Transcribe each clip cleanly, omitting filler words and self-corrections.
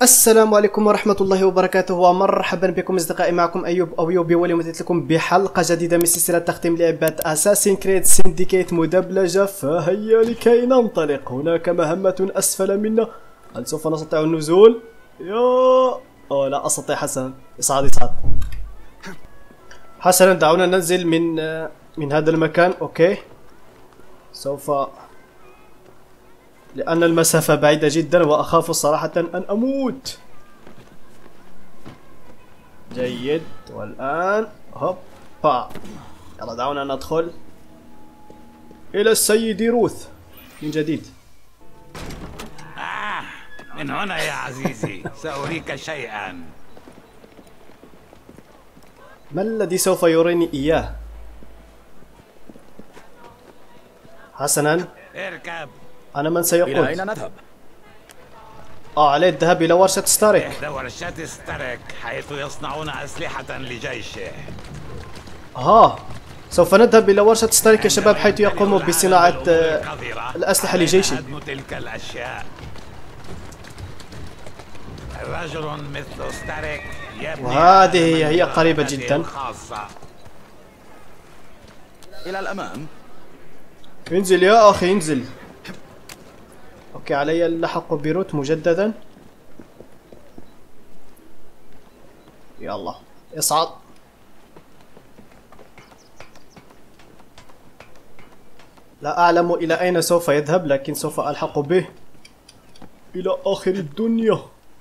السلام عليكم ورحمة الله وبركاته، ومرحبا بكم أصدقائي. معكم أيوب واليوم أتيت لكم بحلقة جديدة من سلسلة تختيم لعبة أساسين كريد سينديكيت مدبلجة. فهيا لكي ننطلق. هناك مهمة أسفل منا، هل سوف نستطيع النزول؟ لا أستطيع. حسنا، اصعد. حسنا، دعونا ننزل من هذا المكان. أوكي، سوف، لأن المسافة بعيدة جدا وأخاف صراحة أن أموت. جيد، والآن هوبا، يلا دعونا ندخل إلى السيد روث من جديد. من هنا يا عزيزي سأريك شيئا. ما الذي سوف يريني إياه؟ حسنا، اركب. أنا من سيقود؟ إلى أين نذهب؟ عليه الذهاب إلى ورشة ستارك. إحدى ورشات ستارك حيث يصنعون أسلحة لجيشه. سوف نذهب إلى ورشة ستارك يا شباب، حيث يقوم بصناعة الأسلحة لجيشه. هدم تلك الأشياء. رجل مثل ستارك يبني، وهذه هي قريبة جدا. الخاصة. إلى الأمام. انزل يا أخي، انزل. اوكي، علي اللحق بروت مجددا. يلا اصعد. لا أعلم إلى أين سوف يذهب، لكن سوف ألحق به إلى آخر الدنيا.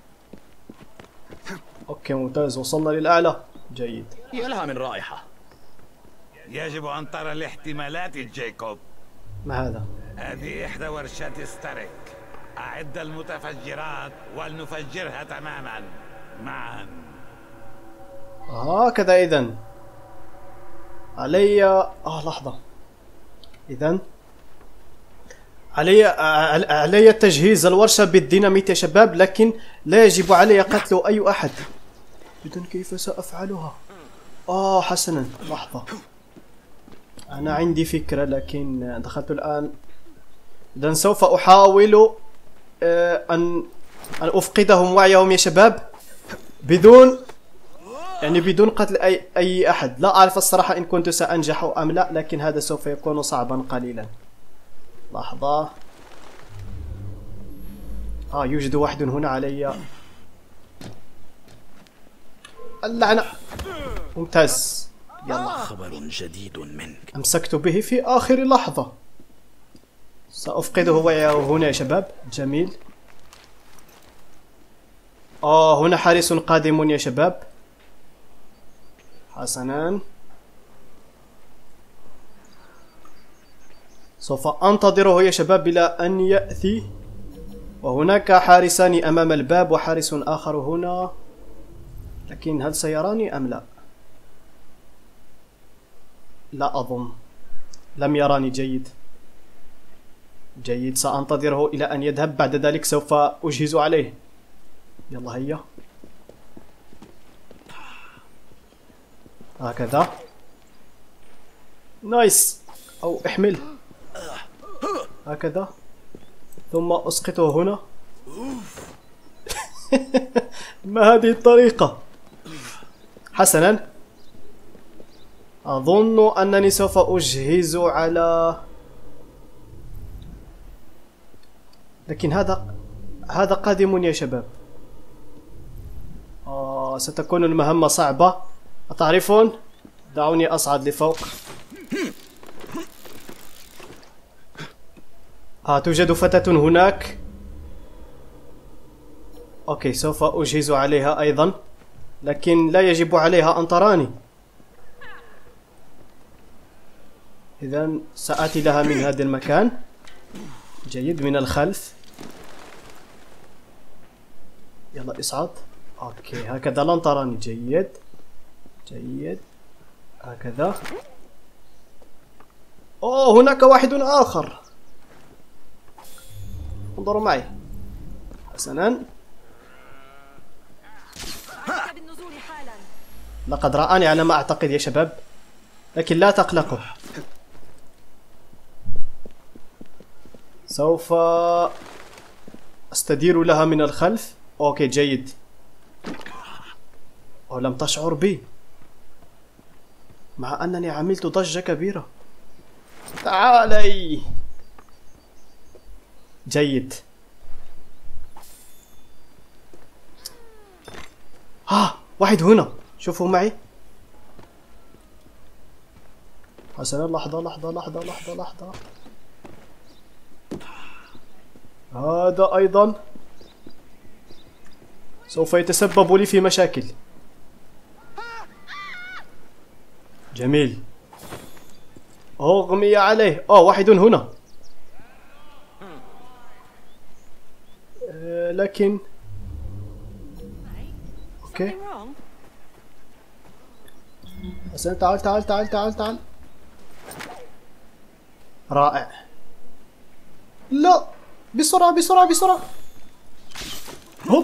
اوكي ممتاز، وصلنا للأعلى. جيد، يا لها من رائحة. يجب أن ترى الاحتمالات جايكوب. ما هذا؟ هذه إحدى ورشات ستارك. أعد المتفجرات ولنفجرها تماما معا. هكذا إذن علي لحظة. إذن علي تجهيز الورشة بالديناميت يا شباب، لكن لا يجب علي قتل أي أحد. إذن كيف سأفعلها؟ حسنا، لحظة، أنا عندي فكرة لكن دخلت الآن. إذن سوف أحاول أن أفقدهم وعيهم يا شباب، بدون قتل أي أحد. لا أعرف الصراحة إن كنت سأنجح أم لا، لكن هذا سوف يكون صعبا قليلا. لحظة، يوجد واحد هنا علي. اللعنة. ممتاز، يلا. خبر جديد منك. أمسكت به في آخر لحظة. سأفقده وعيه هنا يا شباب. جميل. هنا حارس قادم يا شباب. حسنا، سوف أنتظره يا شباب إلى أن يأتي. وهناك حارسان أمام الباب وحارس آخر هنا، لكن هل سيراني أم لا؟ لا أظن، لم يراني. جيد، سأنتظره إلى أن يذهب، بعد ذلك سوف أجهز عليه. يلا هيا، هكذا. نايس، أو احمل هكذا، ثم أسقطه هنا. ما هذه الطريقة؟ حسنا، أظن أنني سوف أجهز على، لكن هذا قادم يا شباب. ستكون المهمة صعبة، أتعرفون؟ دعوني أصعد لفوق. توجد فتاة هناك. أوكي، سوف أجهز عليها أيضا، لكن لا يجب عليها أن تراني. إذن سآتي لها من هذا المكان. جيد، من الخلف. يلا اصعد. اوكي، هكذا لن تراني. جيد، هكذا. هناك واحد آخر، انظروا معي. حسنا، لقد رآني على ما أعتقد يا شباب، لكن لا تقلقوا. سوف أستدير لها من الخلف. اوكي جيد. لم تشعر بي مع انني عملت ضجة كبيرة. تعالي. جيد. واحد هنا، شوفوا معي. حسنا لحظة لحظة لحظة لحظة لحظة. هذا أيضا سوف يتسبب لي في مشاكل. جميل. أغمي عليه. واحد هنا. لكن اوكي. حسنا تعال تعال تعال تعال تعال. رائع. لا، بسرعة بسرعة بسرعة. هوب.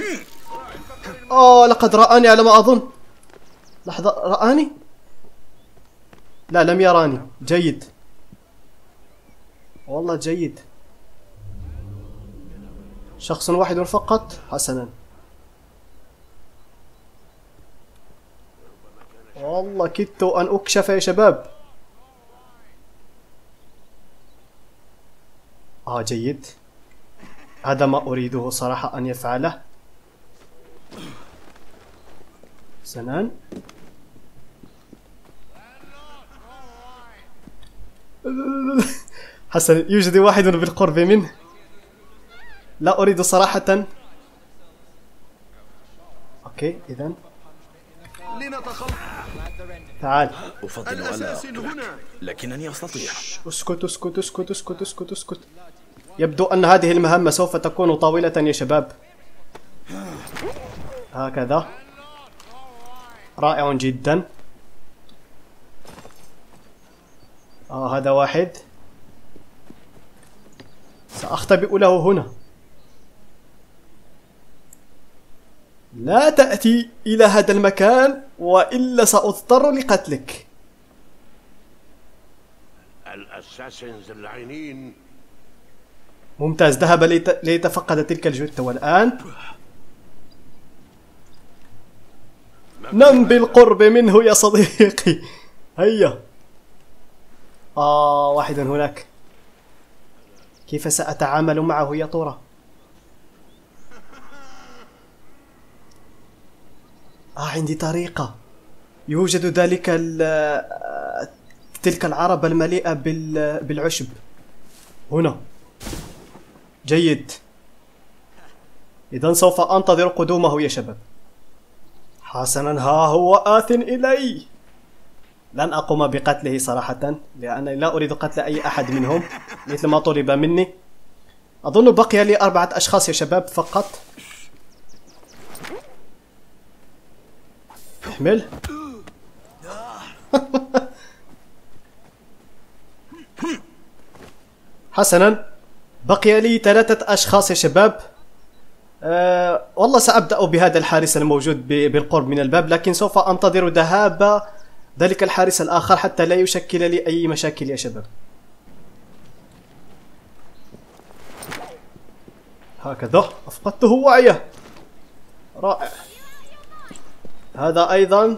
لقد رآني على ما أظن. لحظة، رآني؟ لا، لم يراني. جيد والله جيد. شخص واحد فقط. حسنا. والله كدت أن أكشف يا شباب. جيد. هذا ما أريده صراحة أن يفعله. حسنا. حسنا، يوجد واحد بالقرب منه. لا أريد صراحة. أوكي إذن تعال. أفضل ألا أقتلك، لكنني أستطيع. اسكت اسكت اسكت اسكت اسكت اسكت. يبدو أن هذه المهمة سوف تكون طويلة يا شباب. هكذا. رائع جدا. هذا واحد. سأختبئ له هنا. لا تأتي إلى هذا المكان وإلا سأضطر لقتلك. الأساسنز اللاعنين. ممتاز. ذهب ليتفقد تلك الجثة والآن نم بالقرب منه يا صديقي. هيا. واحد هناك. كيف سأتعامل معه يا ترى؟ عندي طريقة. يوجد تلك العربة المليئة بالعشب هنا. جيد. إذن سوف أنتظر قدومه يا شباب. حسنا، ها هو آت إلي. لن أقوم بقتله صراحة، لأنني لا أريد قتل أي أحد منهم مثل ما طلب مني. أظن بقي لي 4 أشخاص يا شباب فقط. احمل. حسنا، بقي لي 3 أشخاص يا شباب. والله سأبدأ بهذا الحارس الموجود بالقرب من الباب، لكن سوف أنتظر ذهاب ذلك الحارس الآخر حتى لا يشكل لي أي مشاكل يا شباب. هكذا أفقدته وعيه. رائع. هذا أيضا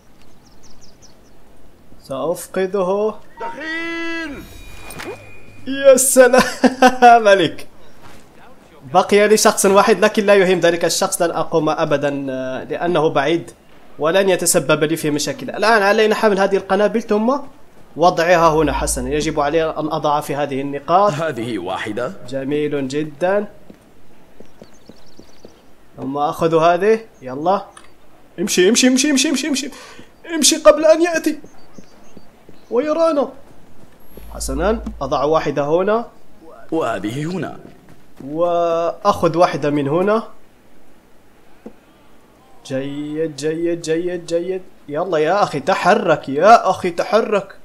سأفقده. دخيل. يا سلام عليك. بقي لي شخص واحد، لكن لا يهم ذلك الشخص. لن أقوم أبدا لأنه بعيد ولن يتسبب لي في مشاكل. الآن علينا حمل هذه القنابل ثم وضعها هنا. حسنا، يجب علي أن أضع في هذه النقاط. هذه واحدة. جميل جدا. ثم أخذ هذه. يلا امشي امشي امشي امشي امشي امشي امشي قبل أن يأتي ويرانا. حسنا، أضع واحدة هنا وهذه هنا، وأخذ واحدة من هنا. جيد جيد جيد جيد. يلا يا أخي تحرك، يا أخي تحرك.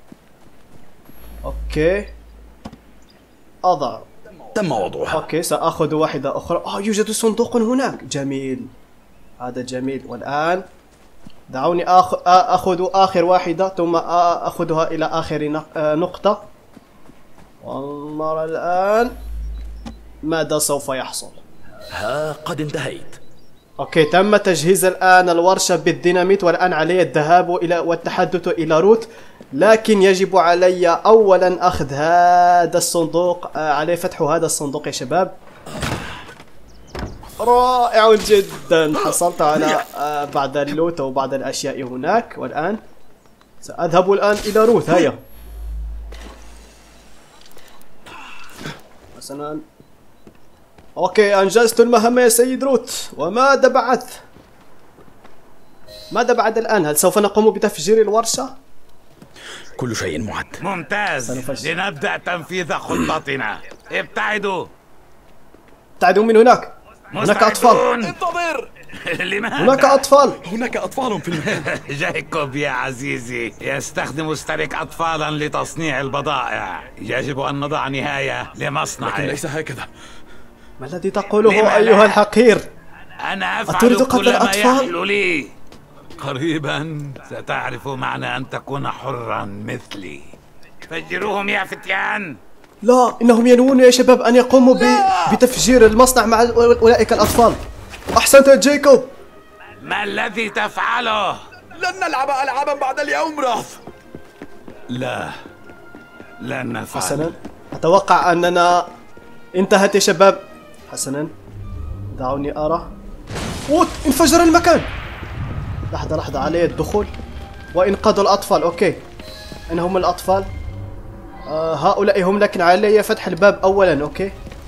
أوكي، أضع. تم وضعها. أوكي، سأخذ واحدة أخرى. يوجد صندوق هناك. جميل، هذا جميل. والآن دعوني أخذ آخر واحدة ثم أخذها إلى آخر نقطة، ونرى الآن ماذا سوف يحصل. ها قد انتهيت. اوكي، تم تجهيز الآن الورشة بالديناميت، والآن علي الذهاب إلى والتحدث إلى روت، لكن يجب علي أولا أخذ هذا الصندوق. علي فتح هذا الصندوق يا شباب. رائع جدا، حصلت على بعض اللوت أو بعض الأشياء هناك، والآن سأذهب الآن إلى روت. هيا حسنا. اوكي، انجزت المهمة يا سيد روت. وماذا بعد؟ ماذا بعد الآن؟ هل سوف نقوم بتفجير الورشة؟ كل شيء معد. ممتاز، لنبدأ تنفيذ خطتنا. ابتعدوا من هناك. هناك أطفال. انتظر. لماذا؟ هناك أطفال. هناك أطفال في المكان. جايكوب يا عزيزي، يستخدم ستاريك أطفالا لتصنيع البضائع. يجب أن نضع نهاية لمصنعه. لكن ليس هكذا. ما الذي تقوله أيها الحقير؟ أنا أتريد أفعل قتل كل ما الأطفال؟ يحلو لي. قريبا ستعرف معنى أن تكون حرا مثلي. فجروهم يا فتيان. لا، إنهم ينوون يا شباب أن يقوموا بتفجير المصنع مع أولئك الأطفال. أحسنت يا جايكوب. ما الذي تفعله؟ لن نلعب ألعابا بعد اليوم راث. لا، لن نفعل. حسنا، أتوقع أننا انتهت يا شباب. حسنا، دعوني أرى. انفجر المكان. لحظة علي الدخول وإنقاذ الأطفال. أوكي، أين هم الأطفال؟ هؤلاء هم، لكن علي فتح الباب أولا. أوكي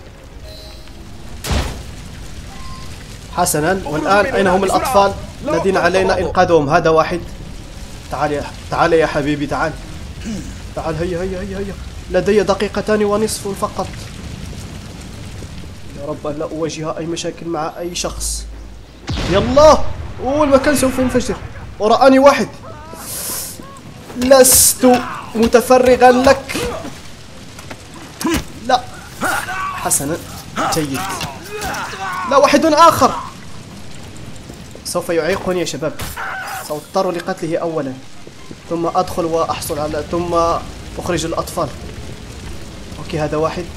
حسنا، والآن أين هم الأطفال الذين علينا إنقاذهم؟ هذا واحد. تعال يا حبيبي، تعال. هيا. لدي 2 دقيقة ونصف فقط. يا رب أن لا أواجه أي مشاكل مع أي شخص. يلا، المكان سوف ينفجر. ورآني واحد. لست متفرغا لك. لا، حسنا، جيد. لا، واحد آخر سوف يعيقني يا شباب. سأضطر لقتله أولا، ثم أدخل وأحصل على، ثم أخرج الأطفال. أوكي، هذا واحد.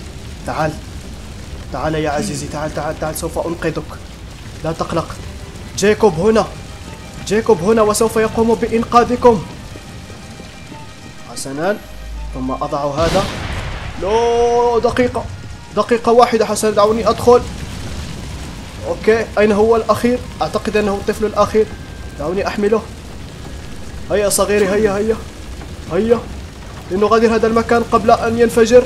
تعال يا عزيزي، تعال، سوف أنقذك. لا تقلق. جايكوب هنا وسوف يقوم بإنقاذكم. حسنا، ثم أضع هذا. لا، دقيقة واحدة. حسنا، دعوني أدخل. أوكي، أين هو الأخير؟ أعتقد أنه الطفل الأخير. دعوني أحمله. هيا صغيري، هيا لنغادر هذا المكان قبل أن ينفجر.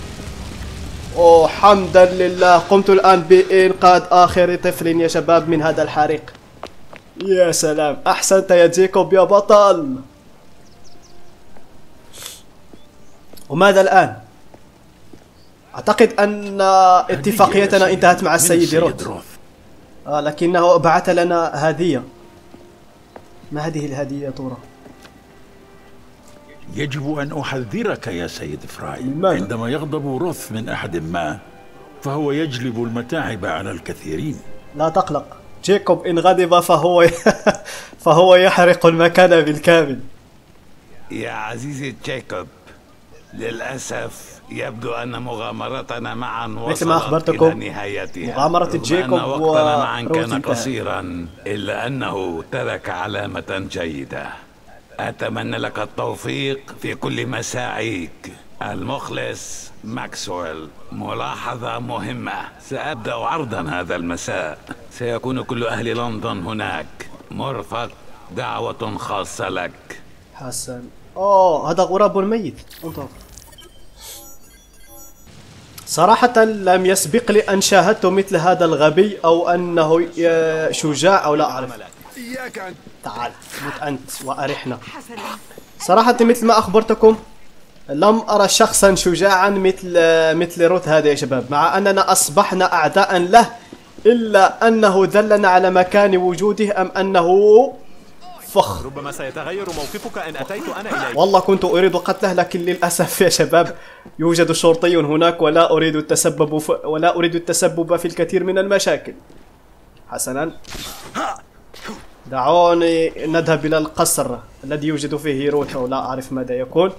حمدا لله، قمت الآن بإنقاذ آخر طفل يا شباب من هذا الحريق. يا سلام، أحسنت يا جايكوب يا بطل. وماذا الآن؟ أعتقد أن اتفاقيتنا انتهت مع السيد روث. لكنه بعث لنا هدية. ما هذه الهدية يا ترى؟ يجب أن أحذرك يا سيد فراي. لماذا؟ عندما يغضب روث من أحد ما فهو يجلب المتاعب على الكثيرين. لا تقلق، جايكوب إن غضب فهو يحرق المكان بالكامل. يا عزيزي جايكوب، للأسف يبدو أن مغامرتنا معا مثل ما وصلت أخبرتكم، إلى نهايتها. مغامرة جايكوب رغم أن وقتنا معا وروث كان انتهى. قصيرا، إلا أنه ترك علامة جيدة. أتمنى لك التوفيق في كل مساعيك. المخلص ماكسويل. ملاحظة مهمة، سأبدأ عرضا هذا المساء. سيكون كل أهل لندن هناك. مرفق، دعوة خاصة لك. حسن. هذا غراب ميت. انظر. صراحة لم يسبق لي أن شاهدت مثل هذا الغبي، أو أنه شجاع، أو لا أعرف. تعال، موت أنت وأرحنا. صراحة مثل ما أخبرتكم، لم أرى شخصا شجاعا مثل روث هذا يا شباب، مع أننا أصبحنا أعداء له، إلا أنه دلنا على مكان وجوده، أم أنه فخ. ربما سيتغير موقفك إن أتيت أنا إليك. والله كنت أريد قتله، لكن للأسف يا شباب يوجد شرطي هناك، ولا أريد التسبب في الكثير من المشاكل. حسنا، دعوني نذهب إلى القصر الذي يوجد فيه روث، أو لا أعرف ماذا يكون.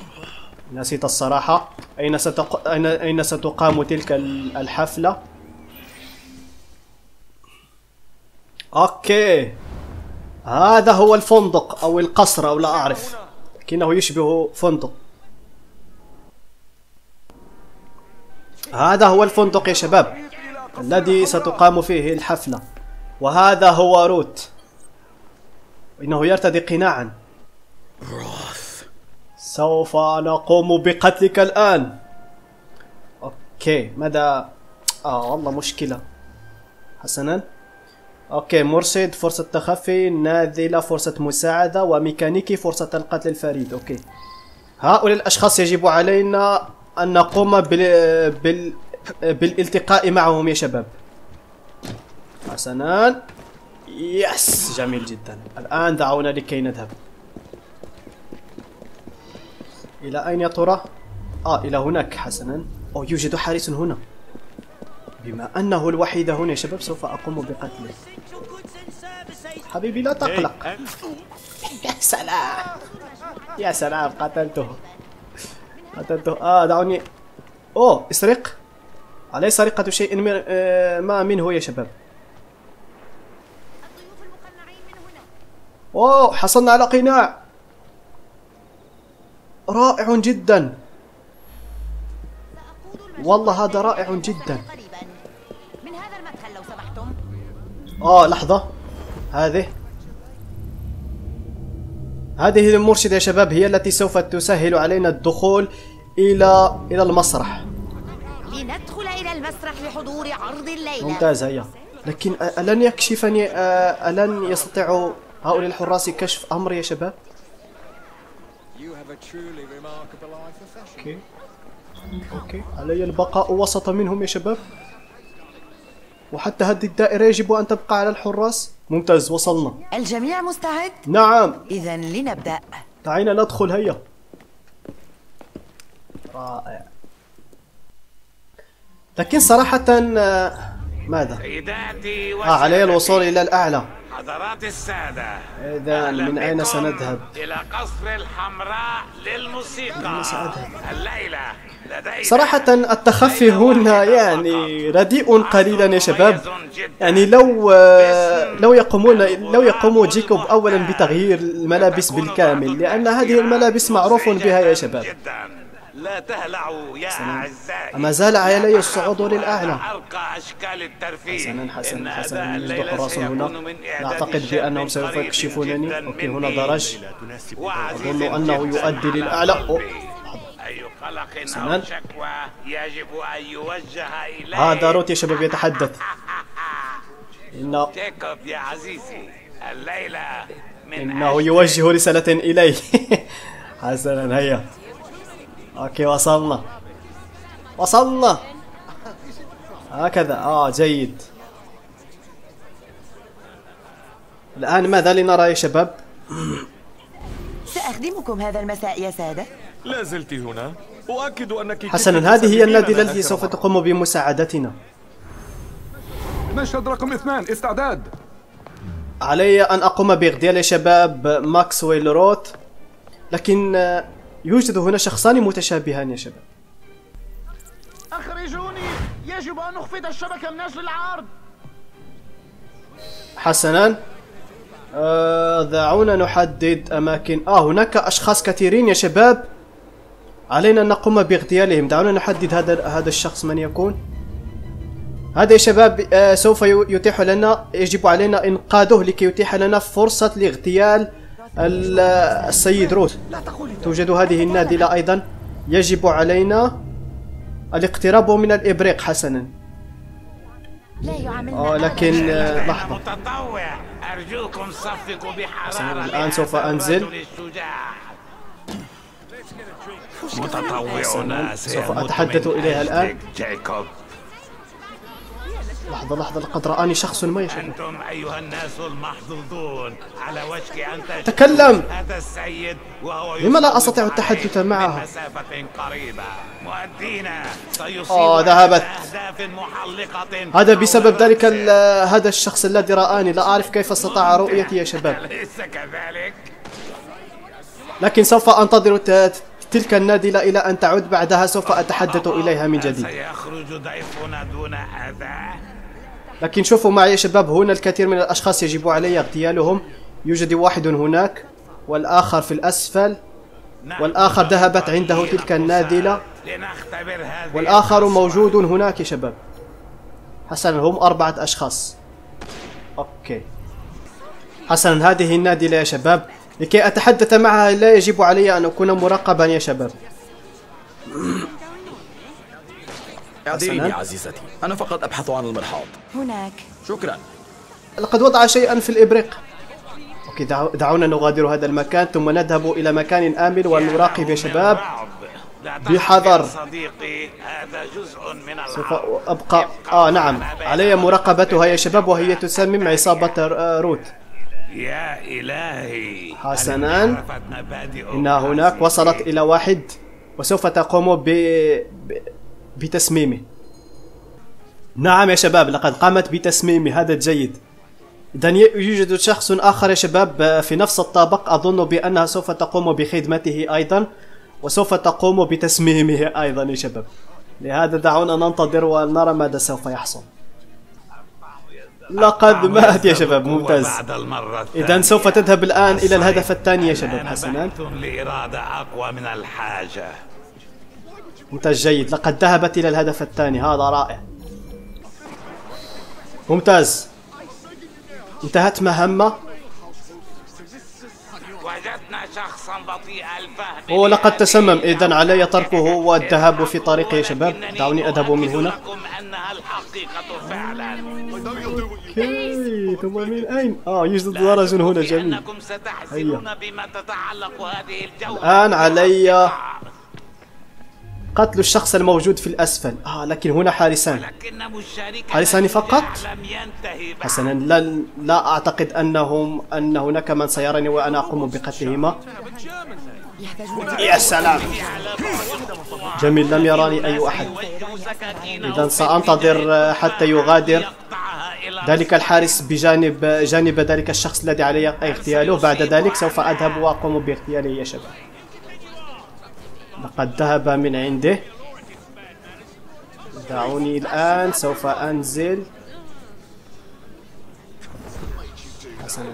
نسيت الصراحة أين ستقام تلك الحفلة. اوكي، هذا هو الفندق او القصر او لا اعرف، لكنه يشبه فندق. هذا هو الفندق يا شباب الذي ستقام فيه الحفلة، وهذا هو روت، إنه يرتدي قناعا. سوف نقوم بقتلك الآن. اوكي، ماذا؟ والله مشكلة. حسنا، اوكي، مرشد فرصة تخفي، ناذلة فرصة مساعدة، وميكانيكي فرصة القتل الفريد. اوكي، هؤلاء الأشخاص يجب علينا أن نقوم بالالتقاء معهم يا شباب. حسنا، يس، جميل جدا. الآن دعونا لكي نذهب. إلى أين يا ترى؟ إلى هناك. حسنا، يوجد حارس هنا. بما أنه الوحيد هنا يا شباب سوف أقوم بقتله. حبيبي لا تقلق. يا سلام، يا سلام، قتلته. دعوني. اسرق. علي سرقة شيء ما منه يا شباب. حصلنا على قناع رائع جدا. والله هذا رائع جدا. من هذا المدخل لو سمحتم. لحظة، هذه المرشدة يا شباب هي التي سوف تسهل علينا الدخول إلى المسرح. لندخل إلى المسرح لحضور عرض الليلة. ممتاز. هيا، لكن ألن يكشفني؟ ألن يستطيع هؤلاء الحراس كشف أمري يا شباب؟ اوكي، علي البقاء وسط منهم يا شباب، وحتى هذه الدائرة يجب أن تبقى على الحراس. ممتاز، وصلنا. الجميع مستعد؟ نعم. إذا لنبدأ. دعينا ندخل. هيا. رائع. لكن صراحة ماذا؟ سيداتي علي الوصول إلى الأعلى. حضرات السادة، إذا من أين سنذهب؟ إلى قصر الحمراء للموسيقى. الليلة لدينا صراحة التخفي هنا يعني رديء قليلا يا شباب. يعني لو يقوموا جيكوب أولا بتغيير الملابس بالكامل، لأن هذه الملابس معروف بها يا شباب. لا تهلعوا يا أعزائي، ما زال علي الصعود للأعلى. أرقى أشكال الترفيه. حسنا، يوجد حراس هنا. لا أعتقد بأنهم سوف يكشفونني. أوكي، هنا درج، أظن أنه يؤدي للأعلى. أي قلق أو شكوى يجب أن يوجه إليه. هذا روت يا شباب يتحدث. جيكوب يا عزيزي، الليلة إنه يوجه رسالة إلي. حسنا، هيا. اوكي، وصلنا. هكذا. جيد. الآن ماذا لنرى يا شباب؟ سأخدمكم هذا المساء يا سادة. لا زلت هنا أؤكد أنك حسنا، هذه هي النادلة التي سوف تقوم بمساعدتنا. مشهد رقم 2، استعداد. علي أن أقوم باغتيال يا شباب ماكسويل روت، لكن يوجد هنا شخصان متشابهان يا شباب. أخرجوني، يجب أن نخفض الشبكة من أجل العرض. حسنا، دعونا نحدد أماكن. هناك أشخاص كثيرين يا شباب، علينا أن نقوم باغتيالهم. دعونا نحدد هذا الشخص من يكون. هذا يا شباب سوف يتيح لنا، يجب علينا إنقاذه لكي يتيح لنا فرصة لاغتيال السيد روت. توجد هذه النادلة أيضا، يجب علينا الاقتراب من الإبريق. حسنا، لا يعاملنا لكن لحظة. متطوع، أرجوكم صفقوا بحرارة. الآن سوف أنزل. متطوعون سوف أتحدث إليها الآن. جيكوب، لحظة، لقد رآني شخص ما يا شباب. أنتم أيها الناس المحظوظون على وشك أن تكلم. هذا السيد وهو لما لا أستطيع التحدث معه؟ مسافة قريبة. مؤدينا سيصيب ذهبت. أهداف محلقة. هذا بسبب ذلك هذا الشخص الذي رآني. لا أعرف كيف استطاع رؤيتي يا شباب، أليس كذلك؟ لكن سوف أنتظر تلك النادلة إلى أن تعود. بعدها سوف أتحدث إليها من جديد. سيخرج ضيفنا دون أذى. لكن شوفوا معي يا شباب، هنا الكثير من الأشخاص يجب علي اغتيالهم. يوجد واحد هناك والآخر في الأسفل، والآخر ذهبت عنده تلك النادلة، والآخر موجود هناك يا شباب. حسنا هم 4 أشخاص. أوكي حسنا، هذه النادلة يا شباب. لكي أتحدث معها لا يجب علي أن أكون مراقبا يا شباب. اعذريني عزيزتي، أنا فقط أبحث عن المرحاض. هناك. شكرا. لقد وضع شيئا في الإبريق. أوكي دعونا نغادر هذا المكان ثم نذهب إلى مكان آمن ونراقب يا شباب بحذر. صديقي هذا جزء من سوف أبقى نعم، علي مراقبتها يا شباب، وهي تسمم عصابة روت. يا إلهي. حسنا، إنها هناك وصلت إلى واحد وسوف تقوم بتسميمه. نعم يا شباب، لقد قامت بتسميمه، هذا جيد. إذن يوجد شخص آخر يا شباب في نفس الطابق، أظن بأنها سوف تقوم بخدمته أيضا وسوف تقوم بتسميمه أيضا يا شباب. لهذا دعونا ننتظر ونرى ماذا سوف يحصل. لقد مات يا شباب، ممتاز. إذن سوف تذهب الآن إلى الهدف الثاني يا شباب. حسنا، لإرادة أقوى من الحاجة. ممتاز جيد، لقد ذهبت إلى الهدف الثاني، هذا رائع. ممتاز، انتهت مهمة. وجدنا شخصا بطيء الفهم. ولقد تسمم، إذن علي تركه والذهاب في طريقه يا شباب. دعوني أذهب من هنا. أنها الحقيقة فعلا. اوكي، ثم من أين؟ يوجد درج هنا، جميل. أنكم ستحزنون بما تتعلق هذه الجولة. الآن علي قتل الشخص الموجود في الأسفل. لكن هنا حارسان. حارسان فقط؟ حسنا، لا أعتقد أن هناك من سيرني وأنا أقوم بقتلهما. يا سلام، جميل، لم يراني أي أحد. إذن سأنتظر حتى يغادر ذلك الحارس جانب ذلك الشخص الذي علي اغتياله. بعد ذلك سوف أذهب وأقوم باغتياله يا شباب. لقد ذهب من عنده. دعوني الآن، سوف أنزل. حسنا،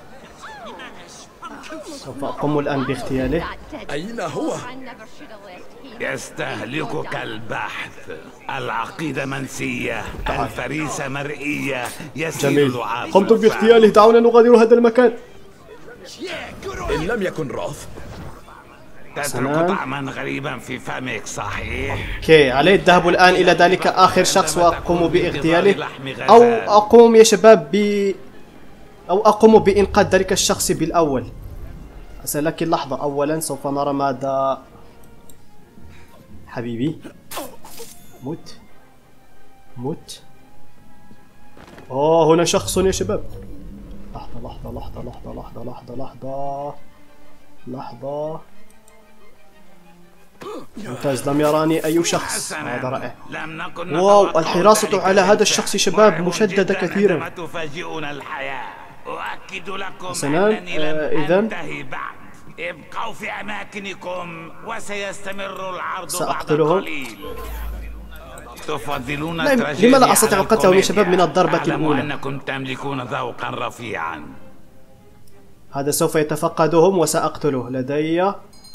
سوف أقوم الآن باغتياله. أين هو؟ يستهلكك البحث. العقيدة منسية، الفريسة مرئية، يسير جميل، لعابنا. قمت باغتياله. دعونا نغادر هذا المكان. إن لم يكن راث. تترك طعما غريبا في فمك، صحيح؟ اوكي، علي الذهاب الآن إلى ذلك آخر شخص وأقوم باغتياله، أو أقوم يا شباب أو أقوم بإنقاذ ذلك الشخص بالأول. لكن لحظة، أولا سوف نرى ماذا. حبيبي مت. هنا شخص يا شباب. لحظة. ممتاز، لم يراني أي شخص، هذا رائع. واو، الحراسة على هذا الشخص شباب مشددة كثيرا. تفاجئنا الحياة. أؤكد لكم حسنا، أنني لم إذن أنتهي بعد. ابقوا في أماكنكم وسيستمر العرض سأقتلهم. بعد قليل. تفضلون لما لا أستطيع قتلهم يا شباب من الضربة الأولى؟ أنكم تملكون ذوقا رفيعا. هذا سوف يتفقدهم وسأقتله. لدي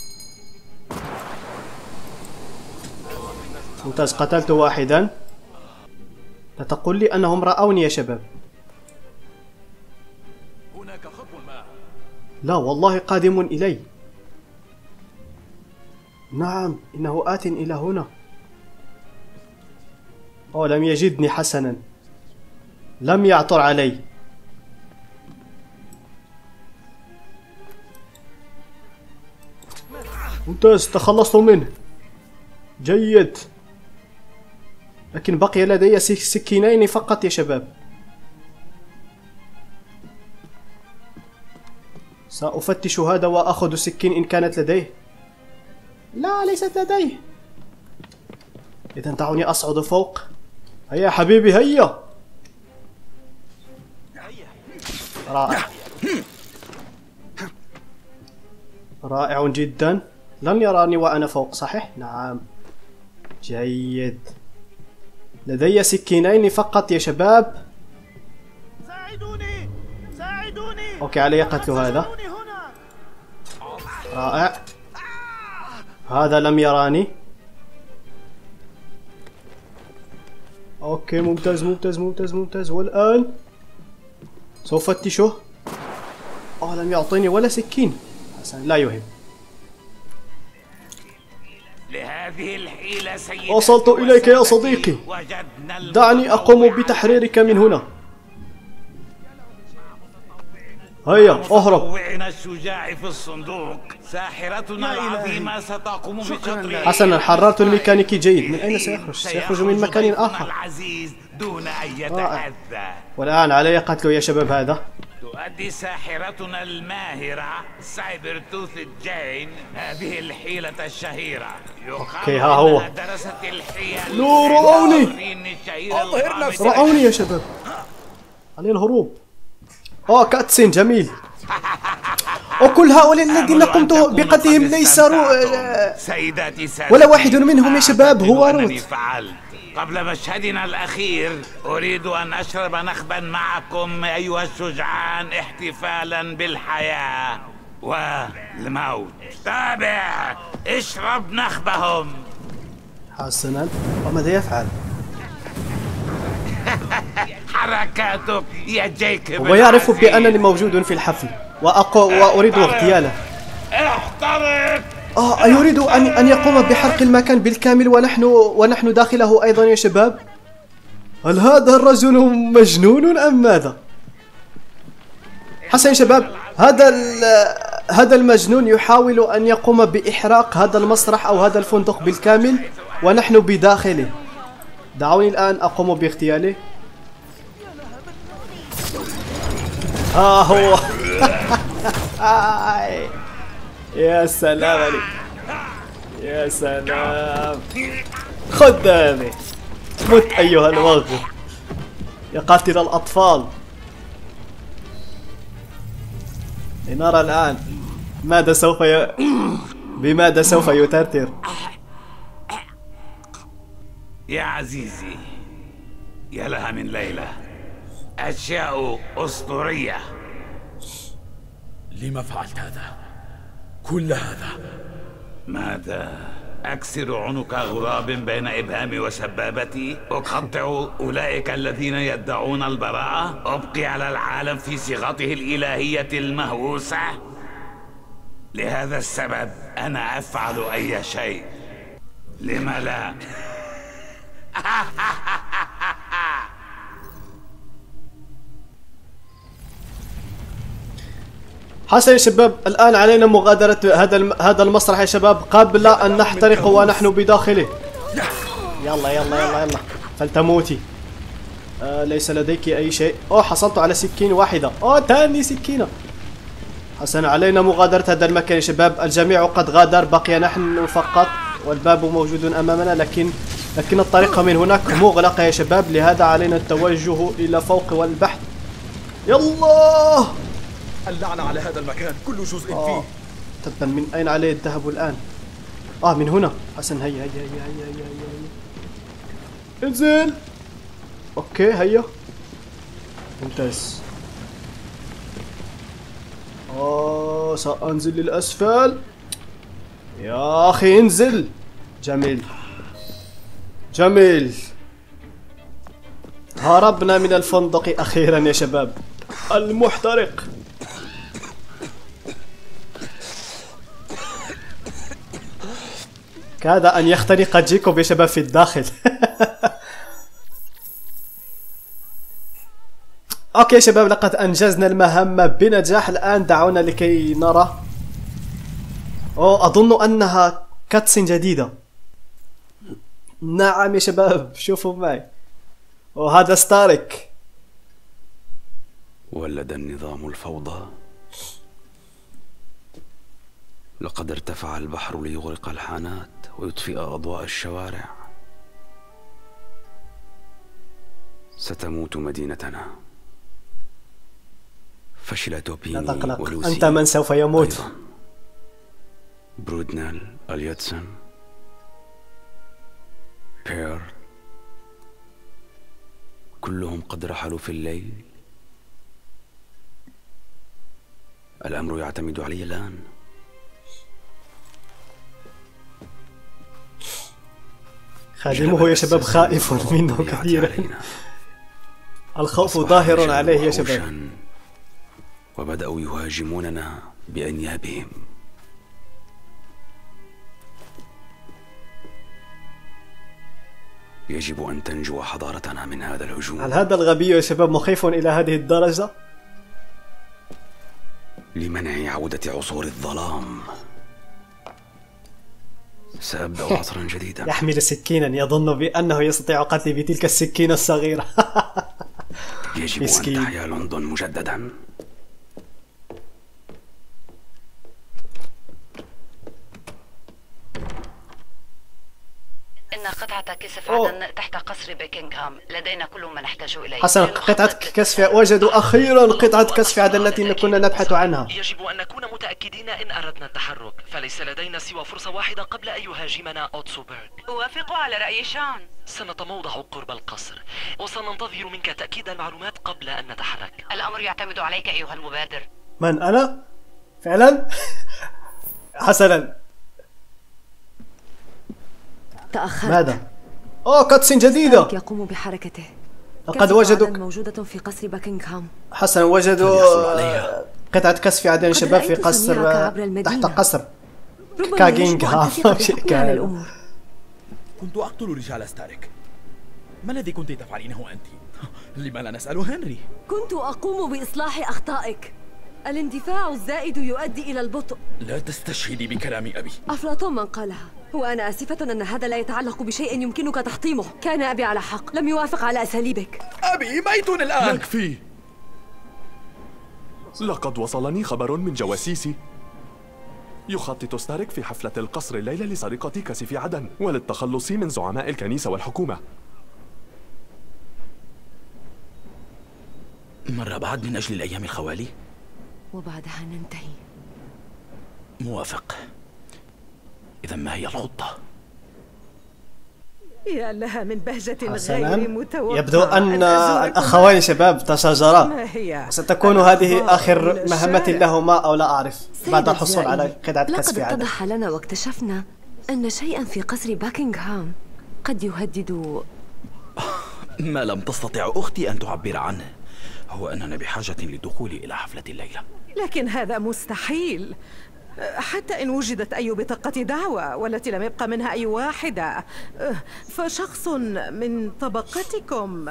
ممتاز، قتلت واحدا. لا تقول لي أنهم رأوني يا شباب. لا والله، قادم إلي. نعم، إنه آت إلى هنا. لم يجدني. حسنا، لم يعثر علي. ممتاز، تخلصت منه. جيد، لكن بقي لدي سكينين فقط يا شباب. سأفتش هذا وأخذ سكين إن كانت لديه. لا، ليست لديه. إذن دعوني أصعد فوق. هيا حبيبي، هيا. رائع، رائع جدا. لن يراني وأنا فوق، صحيح؟ نعم، جيد. لدي سكينين فقط يا شباب. ساعدوني ساعدوني. اوكي علي قتل هذا. ساعدوني هنا. رائع. هذا لم يراني. اوكي ممتاز ممتاز ممتاز ممتاز. والآن سوف افتشه. لم يعطيني ولا سكين. حسن لا يهم. لهذه الحيلة سيدتي وصلت إليك يا صديقي. دعني أقوم بتحريرك من هنا. هيا اهرب. متطوعنا الشجاع في الصندوق. ساحرتنا العظيمة ستقوم بشطر. حسنا حررت الميكانيكي جيد. من أين سيخرج؟ سيخرج من مكان آخر. العزيز دون أن يتأذى. والآن علي قتله يا شباب. هذا تؤدي ساحرتنا الماهرة سايبرتوث جين هذه الحيلة الشهيرة. اوكي ها هو. درست الحيل. لا رأوني. أظهر نفسك. رأوني يا شباب. علي الهروب. كاتسين جميل. وكل هؤلاء الذين قمت بقتلهم ليس سيداتي ولا واحد منهم يا شباب هو روت. قبل مشهدنا الأخير أريد أن أشرب نخبا معكم أيها الشجعان احتفالا بالحياة والموت. تابع اشرب نخبهم. حسنا وماذا يفعل؟ حركاتك يا جيكوب. ويعرف بأنني موجود في الحفل وأريد اغتياله. احترق. يريد أن يقوم بحرق المكان بالكامل ونحن داخله أيضا يا شباب. هل هذا الرجل مجنون أم ماذا؟ حسنا يا شباب هذا المجنون يحاول أن يقوم بإحراق هذا المسرح أو هذا الفندق بالكامل ونحن بداخله. دعوني الآن أقوم باغتياله. هو. يا سلام عليك. يا سلام. خذ هذه. مت أيها المغفر يا قاتل الأطفال. لنرى الآن بماذا سوف يترتر. يا عزيزي يا لها من ليلة. أشياء أسطورية. لما فعلت هذا؟ كل هذا؟ ماذا؟ أكسر عنق غراب بين إبهامي وسبابتي؟ أقطع أولئك الذين يدعون البراءة؟ أبقي على العالم في صيغته الإلهية المهووسة؟ لهذا السبب أنا أفعل أي شيء. لما لا؟ حسنا يا شباب الآن علينا مغادرة هذا المسرح يا شباب قبل أن نحترق ونحن بداخله. يلا يلا يلا يلا فلتموتي. ليس لديك أي شيء. حصلت على سكين واحدة. تاني سكينة. حسنا علينا مغادرة هذا المكان يا شباب. الجميع قد غادر بقي نحن فقط والباب موجود أمامنا لكن الطريق من هناك مغلقة يا شباب. لهذا علينا التوجه إلى فوق والبحث. يلا. اللعنة على هذا المكان كل جزء فيه. تبا من أين عليه الذهب الآن؟ من هنا. حسن هيا هيا هيا هيا هيا هيا. انزل. اوكي هيا. ممتاز. سأنزل للأسفل. يا أخي انزل. جميل جميل. هربنا من الفندق أخيرا يا شباب. المحترق. كاد أن يخترق جيكوب يا شباب في الداخل. اوكي يا شباب لقد انجزنا المهمة بنجاح. الآن دعونا لكي نرى. أظن أنها كاتسين جديدة. نعم يا شباب شوفوا معي. وهذا ستارك. ولد النظام الفوضى. لقد ارتفع البحر ليغرق الحانات ويطفئ أضواء الشوارع. ستموت مدينتنا. فشل توبيني لا تقلق ولوسي. أنت من سوف يموت. أيضا. برودنال، اليوتسن، بير، كلهم قد رحلوا في الليل الأمر يعتمد علي الآن. خادمه يا شباب خائف منه كثيرا. الخوف ظاهر عليه يا شباب. وبدأوا يهاجموننا بأنيابهم. يجب أن تنجو حضارتنا من هذا الهجوم. هل هذا الغبي يا شباب مخيف إلى هذه الدرجة؟ لمنع عودة عصور الظلام سأبدأ عصرا جديدا. يحمل سكينا يظن بأنه يستطيع قتلي بتلك السكينة الصغيرة. يجب أن تحيا لندن مجددا. إن قطعة كسف عدن تحت قصر بيكنغهام، لدينا كل ما نحتاج إليه. حسنا، قطعة كسف، وجدوا أخيرا قطعة كسف عدن التي كنا نبحث عنها. يجب أن نكون متأكدين إن أردنا التحرك، فليس لدينا سوى فرصة واحدة قبل أن يهاجمنا أوتسوبرغ. أوافق على رأي شان. سنتموضع قرب القصر وسننتظر منك تأكيد المعلومات قبل أن نتحرك. الأمر يعتمد عليك أيها المبادر. من أنا؟ فعلا؟ حسنا. تأخرت. ماذا؟ كاتسين جديدة. يقوم بحركته. لقد وجدوا موجودة في قصر باكنغهام. حسنا، وجدوا قطعة كسف عدن شباب في قصر تحت قصر كاغينغهام. كنت أقتل رجال ستارك. ما الذي كنت تفعلينه أنت؟ لما لا نسأل هنري؟ كنت أقوم بإصلاح أخطائك. الاندفاع الزائد يؤدي إلى البطء. لا تستشهدي بكلام أبي. أفلاطون من قالها. وأنا آسفة أن هذا لا يتعلق بشيء يمكنك تحطيمه. كان أبي على حق، لم يوافق على أساليبك. أبي ميت الآن. يكفي. لقد وصلني خبر من جواسيسي. يخطط ستارك في حفلة القصر الليلة لسرقة كسف عدن وللتخلص من زعماء الكنيسة والحكومة. مرة بعد من أجل الأيام الخوالي؟ وبعدها ننتهي. موافق. إذا ما هي الخطة؟ يا لها من بهجة غير متوقعة. يبدو أن الأخوين شباب تشاجرا. ستكون هذه آخر مهمة لهما أو لا أعرف بعد الحصول على قطعة كسف عدن. لقد اتضح لنا واكتشفنا أن شيئا في قصر باكنغهام قد يهدد ما لم تستطع أختي أن تعبر عنه، هو أننا بحاجة للدخول إلى حفلة الليلة. لكن هذا مستحيل، حتى إن وجدت أي بطاقة دعوة والتي لم يبقى منها أي واحدة، فشخص من طبقتكم.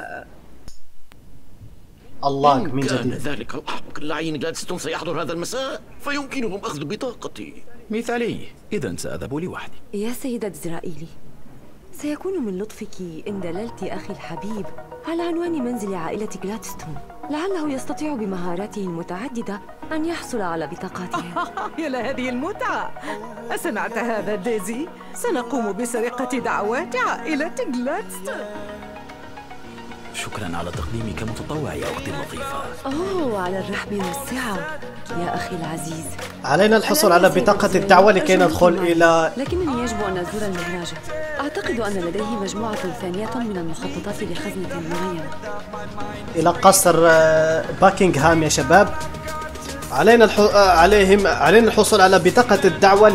الله من جديد. كان ذلك الأحمق اللعين جلادستون سيحضر هذا المساء، فيمكنهم أخذ بطاقتي. مثالي، إذا سأذهب لوحدي. يا سيدة إزرائيلي، سيكون من لطفك إن دللت أخي الحبيب على عنوان منزل عائلة جلادستون، لعله يستطيع بمهاراته المتعددة أن يحصل على بطاقاتها. يا لهذه المتعة! أسمعت هذا ديزي؟ سنقوم بسرقة دعوات عائلة جلادستون. شكرا على تقديمك متطوع يا أختي اللطيفة. على الرحب والسعة يا أخي العزيز. علينا الحصول على بطاقة الدعوة لكي ندخل إلى. لكنني يجب أن أزور المهناجة. أعتقد أن لديه مجموعة ثانية من المخططات لخزنة معينة. إلى قصر باكنغهام يا شباب. علينا الحصول على بطاقة الدعوة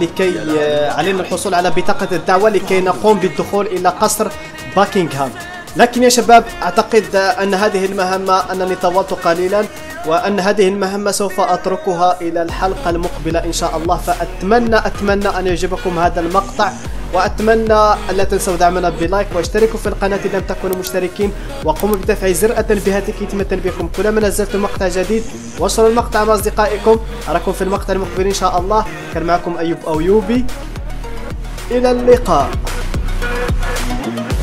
لكي نقوم بالدخول إلى قصر باكنغهام. لكن يا شباب أعتقد أن هذه المهمة أنني طولت قليلا، وأن هذه المهمة سوف أتركها إلى الحلقة المقبلة إن شاء الله. فأتمنى أن يعجبكم هذا المقطع، وأتمنى ألا تنسوا دعمنا بلايك واشتركوا في القناة إن لم تكونوا مشتركين، وقوموا بتفعيل زر التنبيهات لكي يتم تنبيهكم كلما نزلت مقطع جديد. وصلوا المقطع مع أصدقائكم، أراكم في المقطع المقبل إن شاء الله. كان معكم أيوب أو يوبي، إلى اللقاء.